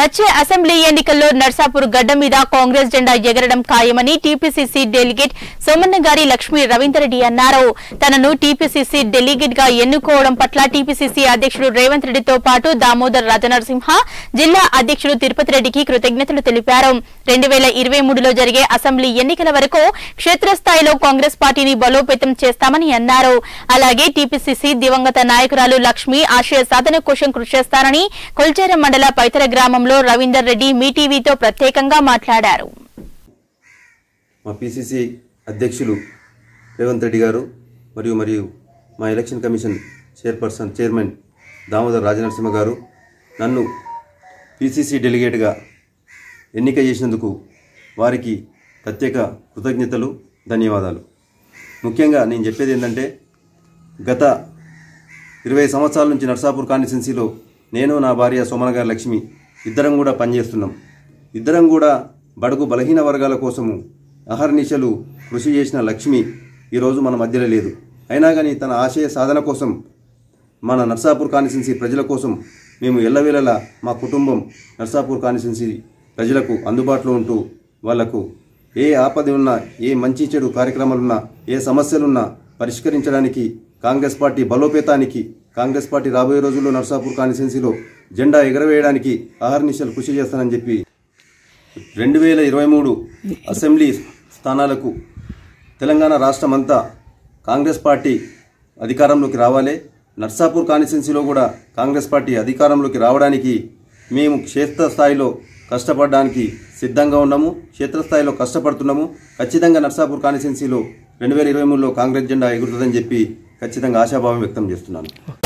వచ్చే అసెంబ్లీ ఎన్నికల్లో నర్సాపూర్ గడ్డ మీద కాంగ్రెస్ జెండా ఎగరడం ఖాయమని టీపీసీసీ డెలిగేట్ సోమన్నగారి లక్ష్మీ రవీందర్ రెడ్డి అన్నారు. తనను టీపీసీసీ డెలిగేట్ గా ఎన్నుకోవడం పట్ల టీపీసీసీ అధ్యక్షుడు రేవంత్ రెడ్డితో పాటు దామోదర్ రాజనరసింహ జిల్లా అధ్యక్షుడు తిరుపతి రెడ్డికి కృతజ్ఞతలు తెలిపారు. 2023లో జరిగే అసెంబ్లీ ఎన్నికల వరకు క్షేత్రస్థాయిలో కాంగ్రెస్ పార్టీని బలోపేతం చేస్తామని అన్నారు. అలాగే టీపీసీసీ దివంగత నాయకురాలు లక్ష్మి ఆశయ సాధన కోసం కృషి చేస్తారని కొల్చేర మండల పైతర గ్రామంలో రవీందర్ రెడ్డి మీ టీవీతో ప్రత్యేకంగా మాట్లాడారు. మా పీసీసీ అధ్యక్షులు రేవంత్ రెడ్డి గారు మరియు మా election commission chairman Damodar Rajanarasimha గారు నన్ను పీసీసీ డెలిగేట్గా ఎన్నిక చేసినందుకు వారికి ప్రత్యేక కృతజ్ఞతలు, ధన్యవాదాలు. ముఖ్యంగా నేను చెప్పేది ఏంటంటే, గత 20 సంవత్సరాల నుంచి నర్సాపూర్ కాన్స్టిట్యున్సీలో నేను, నా భార్య సోమన్నగారి లక్ష్మి ఇద్దరం కూడా పనిచేస్తున్నాం. ఇద్దరం కూడా బడుగు బలహీన వర్గాల కోసము అహర్నిశలు కృషి చేసిన లక్ష్మి ఈరోజు మన మధ్యలో లేదు. అయినా కానీ తన ఆశయ సాధన కోసం, మన నర్సాపూర్ కాన్స్టిట్యున్సీ ప్రజల కోసం మేము ఎల్లవేళలా మా కుటుంబం నర్సాపూర్ కాన్స్టిట్యున్సీ ప్రజలకు అందుబాటులో ఉంటూ వాళ్లకు ఏ ఆపద ఉన్నా, ఏ మంచి చెడు కార్యక్రమాలున్నా, ఏ సమస్యలున్నా పరిష్కరించడానికి, కాంగ్రెస్ పార్టీ బలోపేతానికి, కాంగ్రెస్ పార్టీ రాబోయే రోజుల్లో నర్సాపూర్ కాన్స్టిట్యున్సీలో జెండా ఎగరవేయడానికి అహర్నిశలు కృషి చేస్తానని చెప్పి 2023 అసెంబ్లీ స్థానాలకు తెలంగాణ రాష్ట్రమంతా కాంగ్రెస్ పార్టీ అధికారంలోకి రావాలి. నర్సాపూర్ కాన్స్టిట్యున్సీలో కూడా కాంగ్రెస్ పార్టీ అధికారంలోకి రావడానికి మేము క్షేత్రస్థాయిలో కష్టపడడానికి సిద్ధంగా ఉన్నాము. క్షేత్రస్థాయిలో కష్టపడుతున్నాము. ఖచ్చితంగా నర్సాపూర్ కాన్స్టిట్యున్సీలో 2023లో కాంగ్రెస్ జెండా ఎగురుతుందని చెప్పి ఖచ్చితంగా ఆశాభావం వ్యక్తం చేస్తున్నాను.